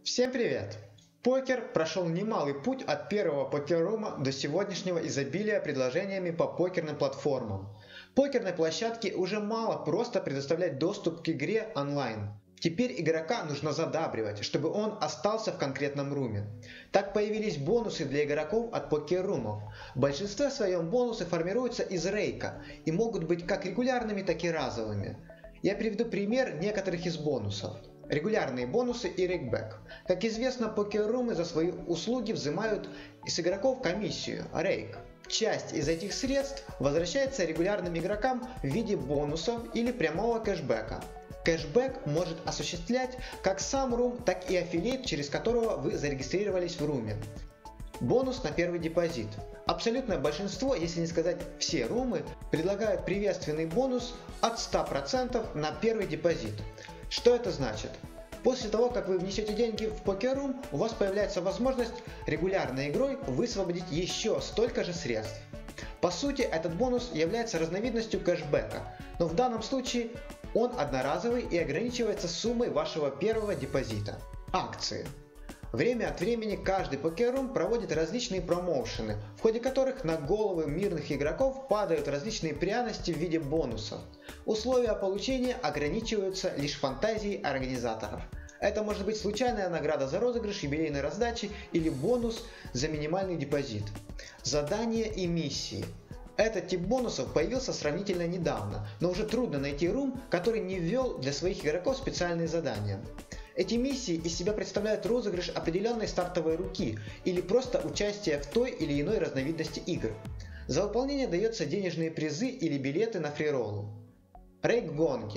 Всем привет! Покер прошел немалый путь от первого покер-рума до сегодняшнего изобилия предложениями по покерным платформам. Покерной площадке уже мало просто предоставлять доступ к игре онлайн. Теперь игрока нужно задабривать, чтобы он остался в конкретном руме. Так появились бонусы для игроков от покер-румов. В большинстве своем бонусы формируются из рейка и могут быть как регулярными, так и разовыми. Я приведу пример некоторых из бонусов. Регулярные бонусы и рейкбэк. Как известно, покер-румы за свои услуги взимают с игроков комиссию, рейк. Часть из этих средств возвращается регулярным игрокам в виде бонусов или прямого кэшбэка. Кэшбэк может осуществлять как сам рум, так и аффилиат, через которого вы зарегистрировались в руме. Бонус на первый депозит. Абсолютное большинство, если не сказать все румы, предлагают приветственный бонус от 100% на первый депозит. Что это значит? После того, как вы внесете деньги в покер-рум, у вас появляется возможность регулярной игрой высвободить еще столько же средств. По сути, этот бонус является разновидностью кэшбэка, но в данном случае он одноразовый и ограничивается суммой вашего первого депозита. Акции. Время от времени каждый покер-рум проводит различные промоушены, в ходе которых на головы мирных игроков падают различные пряности в виде бонусов. Условия получения ограничиваются лишь фантазией организаторов. Это может быть случайная награда за розыгрыш, юбилейной раздачи или бонус за минимальный депозит. Задания и миссии. Этот тип бонусов появился сравнительно недавно, но уже трудно найти рум, который не ввел для своих игроков специальные задания. Эти миссии из себя представляют розыгрыш определенной стартовой руки или просто участие в той или иной разновидности игр. За выполнение дается денежные призы или билеты на фрироллу. Рейк-гонки.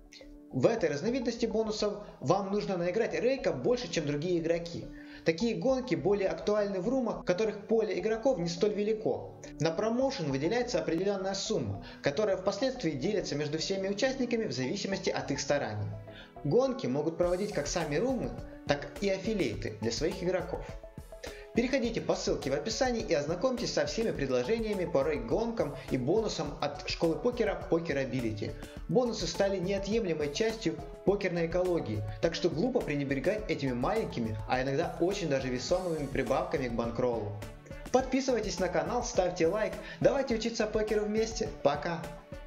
В этой разновидности бонусов вам нужно наиграть рейка больше, чем другие игроки. Такие гонки более актуальны в румах, в которых поле игроков не столь велико. На промоушен выделяется определенная сумма, которая впоследствии делится между всеми участниками в зависимости от их стараний. Гонки могут проводить как сами румы, так и аффилиаты для своих игроков. Переходите по ссылке в описании и ознакомьтесь со всеми предложениями по рейк-гонкам и бонусам от школы покера Pokerability. Бонусы стали неотъемлемой частью покерной экологии, так что глупо пренебрегать этими маленькими, а иногда очень даже весомыми прибавками к банкроллу. Подписывайтесь на канал, ставьте лайк, давайте учиться покеру вместе. Пока!